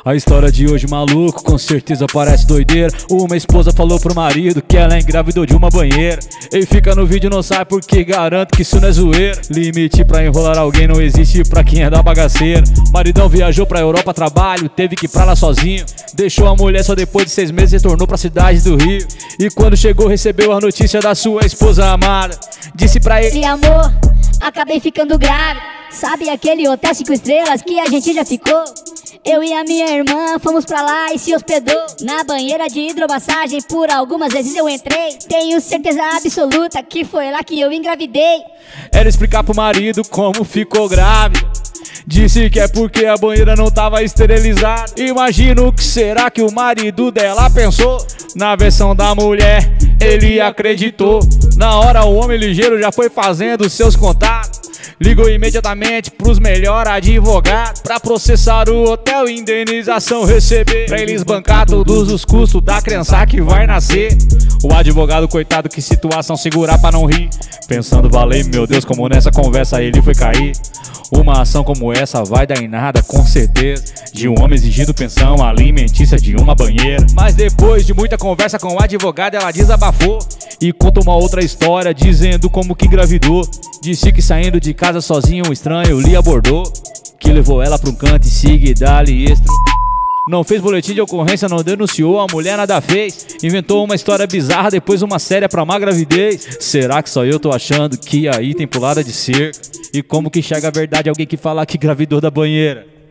A história de hoje, maluco, com certeza parece doideira. Uma esposa falou pro marido que ela engravidou de uma banheira. Ele fica no vídeo, não sai porque garanto que isso não é zoeira. Limite pra enrolar alguém não existe pra quem é da bagaceira. Maridão viajou pra Europa a trabalho, teve que ir pra lá sozinho. Deixou a mulher só depois de 6 meses e retornou pra cidade do Rio. E quando chegou recebeu a notícia da sua esposa amada. Disse pra ele: amor, acabei ficando grávida. Sabe aquele hotel 5 estrelas que a gente já ficou? Eu e a minha irmã fomos pra lá e se hospedou. Na banheira de hidromassagem por algumas vezes eu entrei. Tenho certeza absoluta que foi lá que eu engravidei. Era explicar pro marido como ficou grávida. Disse que é porque a banheira não tava esterilizada. Imagino o que será que o marido dela pensou. Na versão da mulher, ele acreditou. Na hora o homem ligeiro já foi fazendo seus contatos. Ligou imediatamente pros melhores advogados pra processar o hotel e indenização receber. Pra eles bancar todos os custos da criança que vai nascer. O advogado, coitado, que situação segurar pra não rir. Pensando, valeu, meu Deus, como nessa conversa ele foi cair. Uma ação como essa vai dar em nada, com certeza. De um homem exigindo pensão alimentícia de uma banheira. Mas depois de muita conversa com o advogado, ela desabafou e conta uma outra história, dizendo como que engravidou. Disse que saindo de casa sozinho um estranho lhe abordou, que levou ela pra um canto e seguida-lhe extra. Não fez boletim de ocorrência, não denunciou, a mulher nada fez. Inventou uma história bizarra, depois uma séria pra má gravidez. Será que só eu tô achando que aí tem pulada de cerca? E como que chega a verdade alguém que fala que engravidou da banheira?